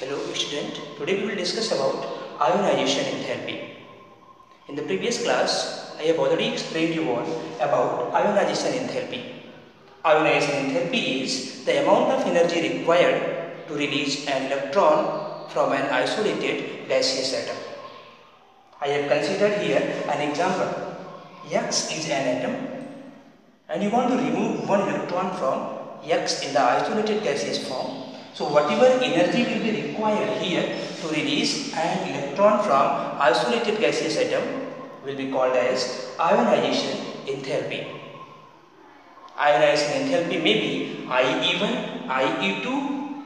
Hello student, today we will discuss about ionization enthalpy. In the previous class, I have already explained you all about ionization enthalpy. Ionization enthalpy is the amount of energy required to release an electron from an isolated gaseous atom. I have considered here an example. X is an atom and you want to remove one electron from X in the isolated gaseous form. So whatever energy will be required here to release an electron from isolated gaseous atom will be called as ionization enthalpy. Ionization enthalpy may be IE1, IE2,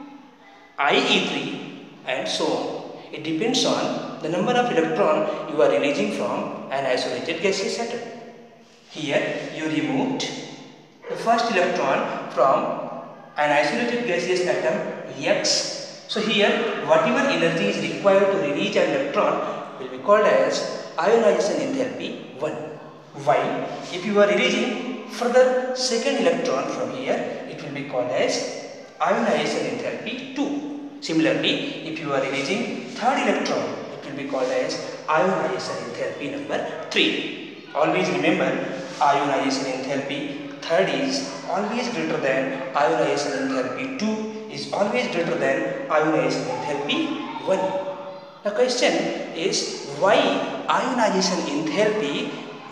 IE3 and so on. It depends on the number of electrons you are releasing from an isolated gaseous atom. Here you removed the first electron from an isolated gaseous atom X. So here whatever energy is required to release an electron will be called as ionization enthalpy 1. While if you are releasing further second electron from here, it will be called as ionization enthalpy 2. Similarly, if you are releasing third electron, it will be called as ionization enthalpy number 3. Always remember, ionization enthalpy third is always greater than ionization enthalpy 2 is always greater than ionization enthalpy 1. The question is why ionization enthalpy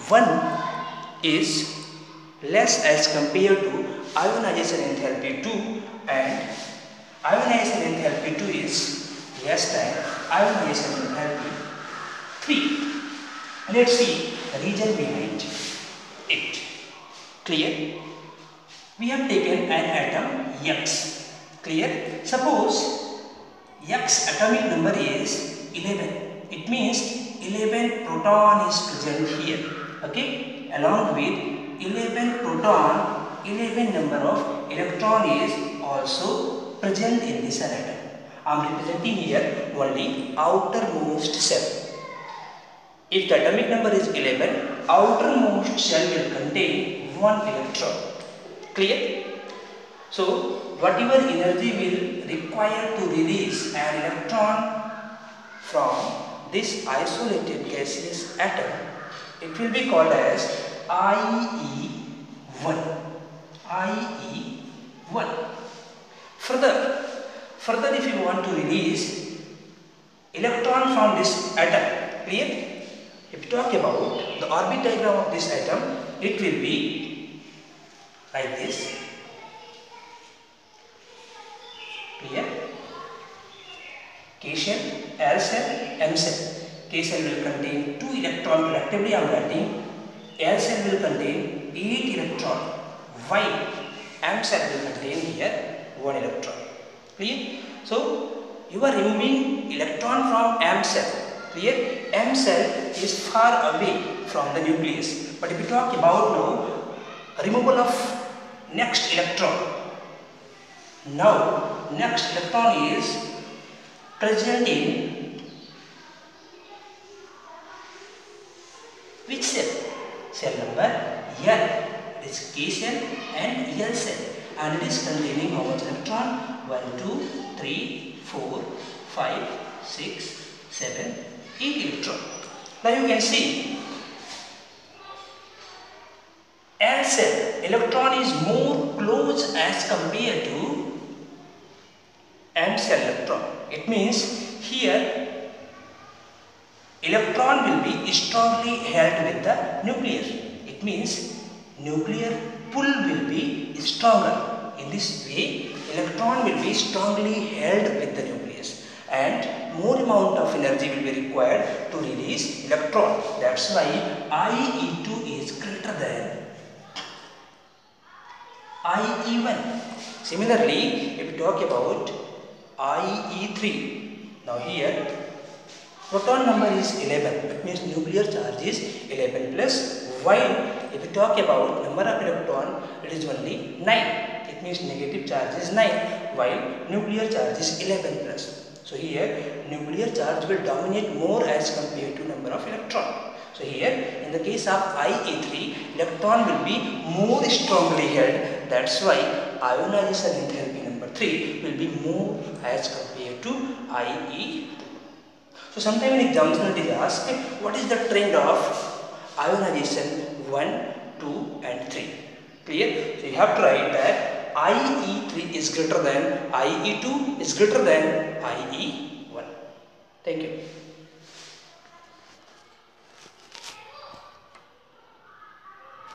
1 is less as compared to ionization enthalpy 2 and ionization enthalpy 2 is less than ionization enthalpy 3. Let's see the reason behind it. Clear? We have taken an atom X. Clear? Suppose X atomic number is 11. It means 11 proton is present here. Okay? Along with 11 proton, 11 number of electron is also present in this atom. I am representing here only outermost cell. If the atomic number is 11, outermost shell will contain 1 electron. Clear? So, whatever energy will require to release an electron from this isolated gaseous atom, it will be called as IE1. IE1. Further, if you want to release electron from this atom, clear? If you talk about the orbit diagram of this atom, it will be like this. Clear? K shell, L shell, M shell. K shell will contain 2 electrons collectively I am writing. L shell will contain 8 electrons. While M shell will contain here 1 electron. Clear? So you are removing electron from M shell. Clear? M shell is far away from the nucleus. But if we talk about now removal of next electron. Now next electron is present in which cell? Cell number L. It is K cell and L cell, and it is containing how much electron? 1, 2, 3, 4, 5, 6, 7, 8 electron. Now you can see L cell electron is more close as compared to M cell electron. It means here electron will be strongly held with the nucleus. It means nuclear pull will be stronger. In this way, electron will be strongly held with the nucleus and more amount of energy will be required to release electron. That's why IE2 is greater than IE1. Similarly, if we talk about IE3, now here proton number is 11, that means nuclear charge is 11 plus, while if we talk about number of electron, it is only 9, it means negative charge is 9, while nuclear charge is 11 plus. So here nuclear charge will dominate more as compared to number of electron. So here in the case of IE3, electron will be more strongly held, that's why ionization enthalpy number number 3 will be more as compared to IE2. So sometime in examination it is asked what is the trend of ionization 1, 2 and 3. Clear? So you have to write that IE3 is greater than IE2 is greater than IE1. Thank you.